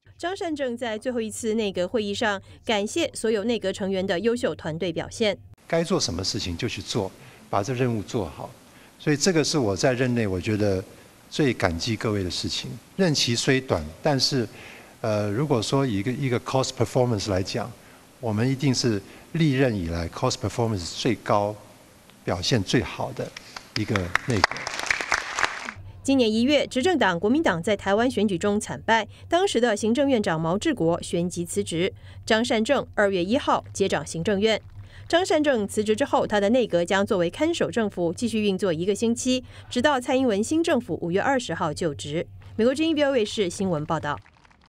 张善政在最后一次内阁会议上感谢所有内阁成员的优秀团队表现。 该做什么事情就去做，把这任务做好。所以这个是我在任内我觉得最感激各位的事情。任期虽短，但是如果说以一个 cost performance 来讲，我们一定是历任以来 cost performance 最高、表现最好的一个内阁。 今年1月，执政党国民党在台湾选举中惨败，当时的行政院长毛治国旋即辞职，张善政2月1号接掌行政院。张善政辞职之后，他的内阁将作为看守政府继续运作1个星期，直到蔡英文新政府5月20号就职。美国之音 VOA 卫视新闻报道。